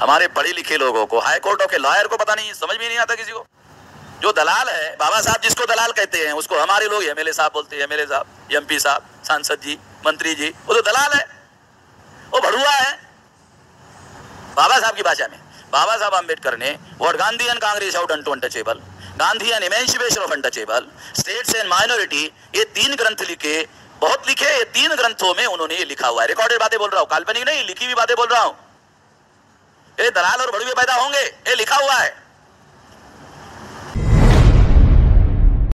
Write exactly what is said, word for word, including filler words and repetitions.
हमारे पढ़े लिखे लोगों को, हाई कोर्टों के लॉयर को पता नहीं, समझ में नहीं आता किसी को। जो दलाल है, बाबा साहब जिसको दलाल कहते हैं, उसको हमारे लोग एमएलए साहब बोलते हैं। एमएलए साहब, एमपी साहब, सांसद जी, मंत्री जी, वो तो दलाल है, वो भड़ुआ है बाबा साहब की भाषा में। बाबा साहब अम्बेडकर ने what Gandhi and Congress out unto untouchable, Gandhi and emancipation of untouchable, states and minority, ये तीन ग्रंथ लिखे, बहुत लिखे। ये तीन ग्रंथों में उन्होंने ये लिखा हुआ है। रिकॉर्डेड बातें बोल रहा हूं, काल्पनिक नहीं, लिखी हुई बातें बोल रहा हूं। ये दलाल और भड़ुए पैदा होंगे, ये लिखा हुआ है।